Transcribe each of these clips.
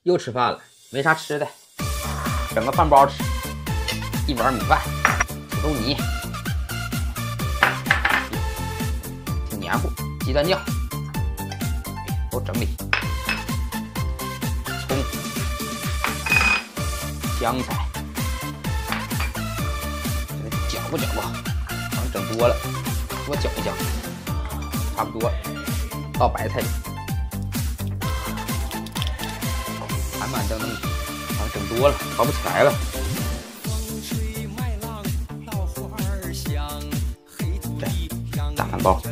又吃饭了，没啥吃的，整个饭包吃，一碗米饭，土豆泥，挺黏糊，鸡蛋酱，都整理，葱，香菜，搅和搅和，好像整多了，多搅一搅，差不多到白菜里。 满满当当，好像整多了，炒不起来了。这大饭包，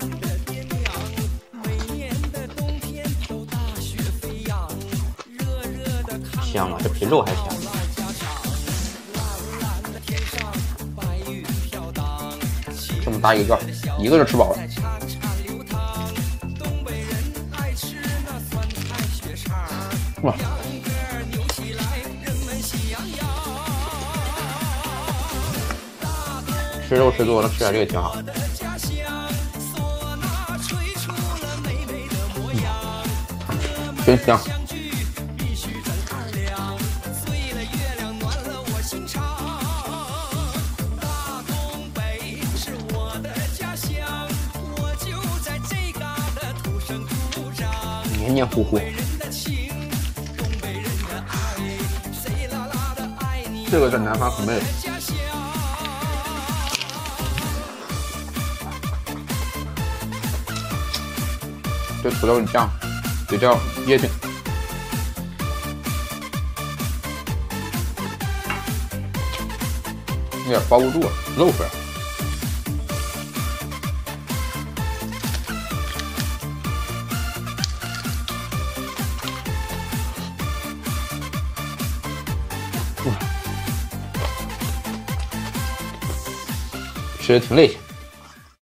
香啊！这比肉还香。这么大一个卷，一个就吃饱了。哇！ 吃肉吃多了，吃点这个挺好。真香。黏黏糊糊。这个在南方很美。 这土豆酱比较噎挺，有点包不住了，漏出来。吃的挺累。